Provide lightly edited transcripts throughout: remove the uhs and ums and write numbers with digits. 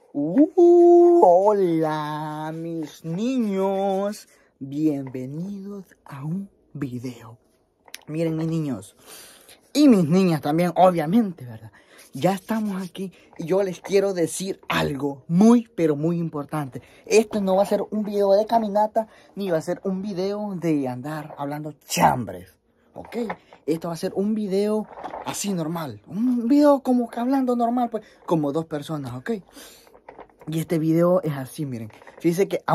Hola mis niños, bienvenidos a un video. Miren mis niños y mis niñas también, obviamente, ¿verdad? Ya estamos aquí y yo les quiero decir algo muy, pero muy importante. Esto no va a ser un video de caminata, ni va a ser un video de andar hablando chambres, ¿ok? Esto va a ser un video así normal, un video como que hablando normal, pues, como dos personas, ¿ok? Y este video es así, miren. Fíjense que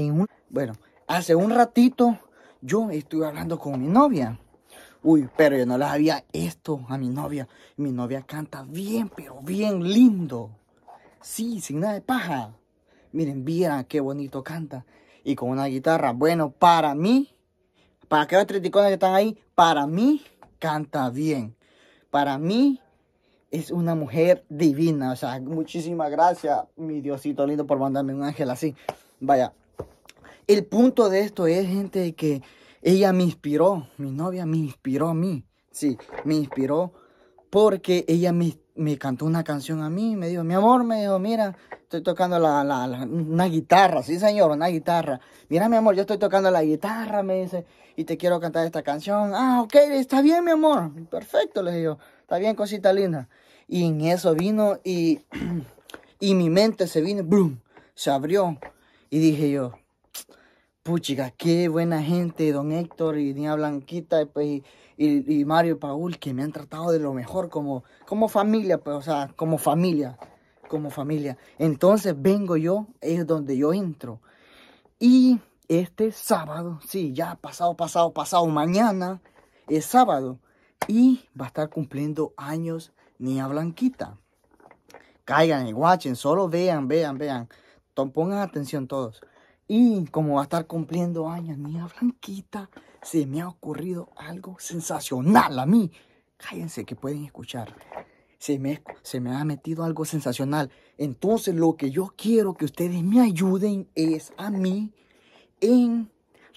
hace un ratito yo estuve hablando con mi novia. Uy, pero yo no le sabía esto a mi novia. Mi novia canta bien, pero bien lindo. Sí, sin nada de paja. Miren, vieran qué bonito canta. Y con una guitarra. Bueno, para mí, para aquellos triticones que están ahí, para mí canta bien. Para mí es una mujer divina. O sea, muchísimas gracias, mi Diosito lindo, por mandarme un ángel así. Vaya, el punto de esto es, gente, que ella me inspiró. Mi novia me inspiró a mí. Sí, me inspiró porque ella me cantó una canción a mí. Me dijo, mi amor, me dijo, mira, estoy tocando una guitarra. Sí, señor, una guitarra. Mira, mi amor, yo estoy tocando la guitarra, me dice, y te quiero cantar esta canción. Ah, ok, está bien, mi amor. Perfecto, le digo. Está bien, cosita linda. Y en eso vino y mi mente se vino, ¡brum! Se abrió. Y dije yo, puchica, qué buena gente, don Héctor y doña Blanquita, pues, y Mario y Paul, que me han tratado de lo mejor como familia, pues, o sea, como familia. Entonces vengo yo, es donde yo entro. Y este sábado, sí, ya pasado, mañana es sábado. Y va a estar cumpliendo años niña Blanquita. Caigan y watchen, solo vean. Pongan atención todos. Y como va a estar cumpliendo años niña Blanquita, se me ha ocurrido algo sensacional a mí. Cállense que pueden escuchar. Se me ha metido algo sensacional. Entonces lo que yo quiero que ustedes me ayuden es a mí en,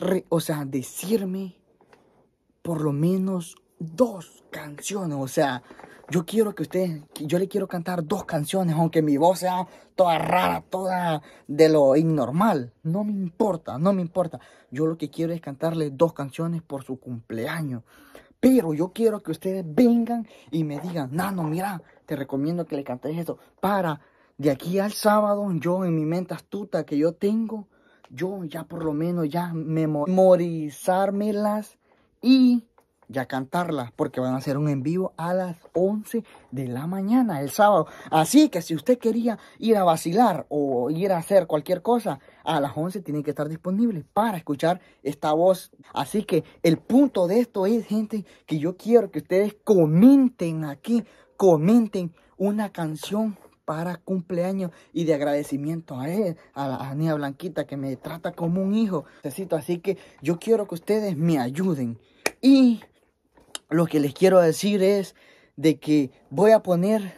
decirme por lo menos 2 canciones. O sea, yo le quiero cantar 2 canciones, aunque mi voz sea toda rara, toda de lo innormal. No me importa. Yo lo que quiero es cantarle 2 canciones por su cumpleaños. Pero yo quiero que ustedes vengan y me digan, Nano, mira, te recomiendo que le cantes esto. Para de aquí al sábado, yo en mi mente astuta que yo tengo, yo ya por lo menos ya memorizármelas y ya cantarlas, porque van a hacer un en vivo a las 11 de la mañana el sábado. Así que si usted quería ir a vacilar o ir a hacer cualquier cosa, a las 11 tiene que estar disponible para escuchar esta voz. Así que el punto de esto es, gente, que yo quiero que ustedes comenten aquí, comenten una canción para cumpleaños y de agradecimiento a él, a la niña Blanquita, que me trata como un hijo. Así que yo quiero que ustedes me ayuden. Y lo que les quiero decir es de que voy a poner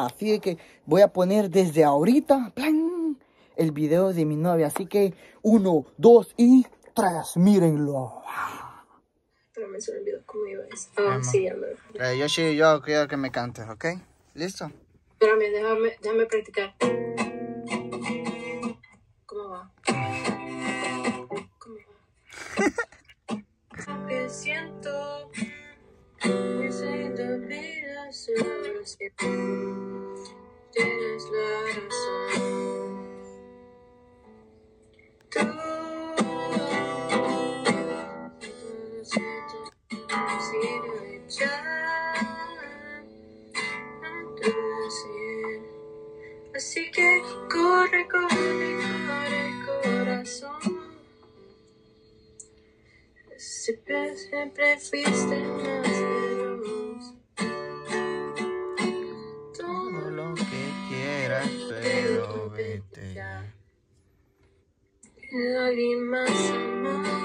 desde ahorita, plan, el video de mi novia. Así que 1, 2 y 3, mírenlo. Pero me se me olvidó cómo iba eso. Ah, sí, ya me Yo quiero que me cantes, ¿ok? ¿Listo? Espérame, déjame practicar. ¿Cómo va? Que siento que se te olvida solo si tienes la razón. Tú así que corre corazón. Siempre fuiste más veloz. Todo lo que quieras, pero vete ya. Alguien más amar.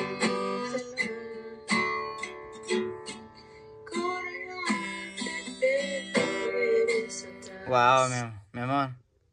Wow, mi amor.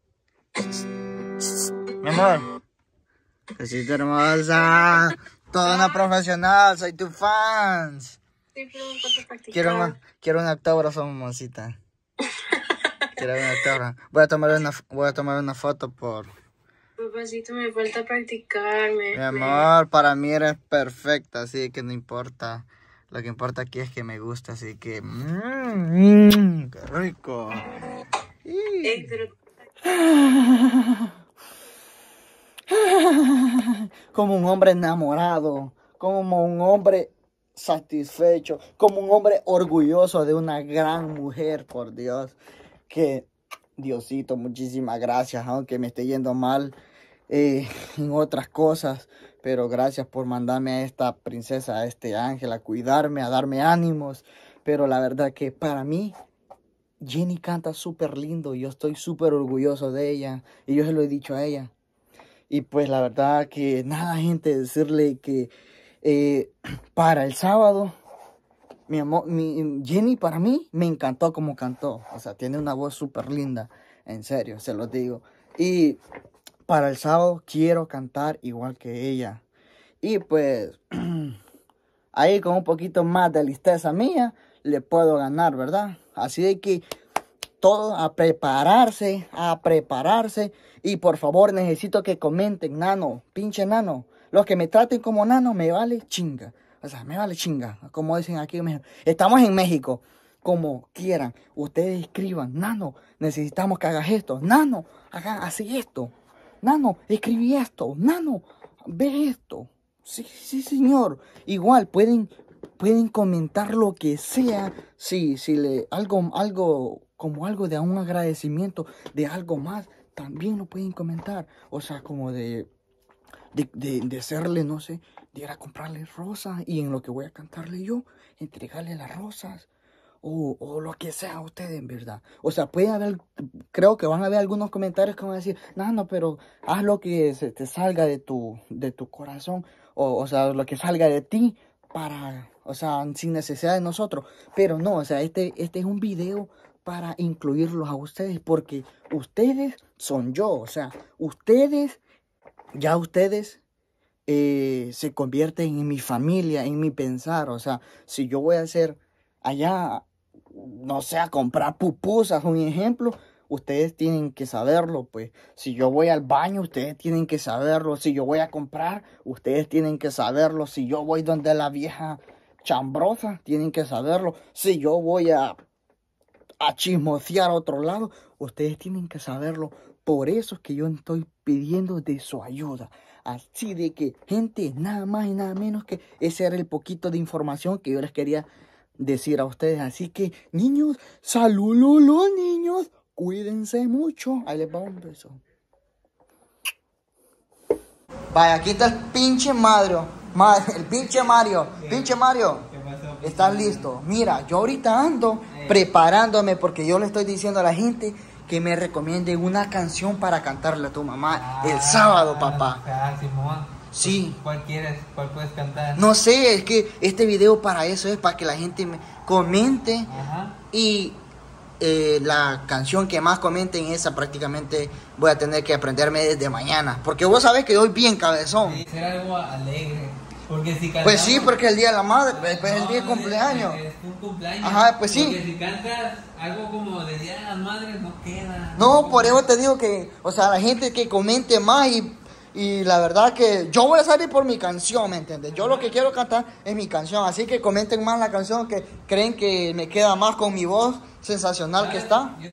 Mi amor. Besito hermosa. Toda una profesional, soy tu fans. Sí, pero me falta practicar. Quiero un autógrafo, mamacita. Quiero ver una torre. Voy a tomar una foto por... Papacito, me falta practicarme. Mi amor, para mí eres perfecta, así que no importa. Lo que importa aquí es que me gusta, así que... ¡Qué rico! Pero... Como un hombre enamorado, como un hombre satisfecho, como un hombre orgulloso de una gran mujer, por Dios. Que, Diosito, muchísimas gracias, aunque me esté yendo mal en otras cosas, pero gracias por mandarme a esta princesa, a este ángel, a cuidarme, a darme ánimos. Pero la verdad que para mí, Jenny canta súper lindo y yo estoy súper orgulloso de ella, y yo se lo he dicho a ella. Y pues la verdad que nada, gente, decirle que para el sábado, Jenny para mí me encantó como cantó. O sea, tiene una voz súper linda, en serio, se lo digo. Y para el sábado quiero cantar igual que ella. Y pues ahí con un poquito más de listeza mía le puedo ganar, ¿verdad? Así de que todo a prepararse. Y por favor necesito que comenten, nano, pinche nano. Los que me traten como nano me vale chinga. O sea, me vale chinga. Como dicen aquí en México. Estamos en México. Como quieran. Ustedes escriban, nano, necesitamos que hagas esto. Nano, así esto. Nano, escribí esto. Nano, ve esto. Sí, señor. Igual pueden comentar lo que sea. Sí, si algo como algo de un agradecimiento, de algo más, también lo pueden comentar. O sea, como de hacerle, no sé, de ir a comprarle rosas y en lo que voy a cantarle yo, entregarle las rosas. O lo que sea a ustedes, en verdad. O sea, puede haber, creo que van a haber algunos comentarios que van a decir, no, pero haz lo que se te salga de tu corazón. O sea, lo que salga de ti o sea, sin necesidad de nosotros. Pero no, o sea, este es un video para incluirlos a ustedes, porque ustedes son yo. O sea, ustedes se convierten en mi familia, en mi pensar. O sea, si yo voy a hacer allá, no sé, a comprar pupusas, un ejemplo, ustedes tienen que saberlo, pues. Si yo voy al baño, ustedes tienen que saberlo. Si yo voy a comprar, ustedes tienen que saberlo. Si yo voy donde la vieja chambrosa, tienen que saberlo. Si yo voy a chismosear a otro lado, ustedes tienen que saberlo. Por eso es que yo estoy pidiendo de su ayuda. Así de que, gente, nada más y nada menos que ese era el poquito de información que yo les quería decir a ustedes. Así que, niños, saludos, niños. Cuídense mucho. Ahí les va un beso. Vaya, aquí está el pinche Mario. El pinche Mario. Pinche Mario. ¿Estás listo? Mira, yo ahorita ando preparándome porque yo le estoy diciendo a la gente que me recomiende una canción para cantarle a tu mamá el sábado, papá. Simón. Sí. ¿Cuál quieres? ¿Cuál puedes cantar? No sé, es que este video para eso es, para que la gente me comente. Ajá. Y la canción que más comenten, esa prácticamente voy a tener que aprenderme desde mañana. Porque vos sabés que doy bien cabezón. Sí, será algo alegre. Porque si cantamos, pues sí, porque el día de la madre, después el día de cumpleaños. Es un cumpleaños. Ajá, pues sí. Porque si cantas algo como de Día de las Madres, no queda. No, por eso te digo que, o sea, la gente que comente más y la verdad que yo voy a salir por mi canción, ¿me entiendes? Yo lo que quiero cantar es mi canción, así que comenten más la canción que creen que me queda más con mi voz sensacional que está.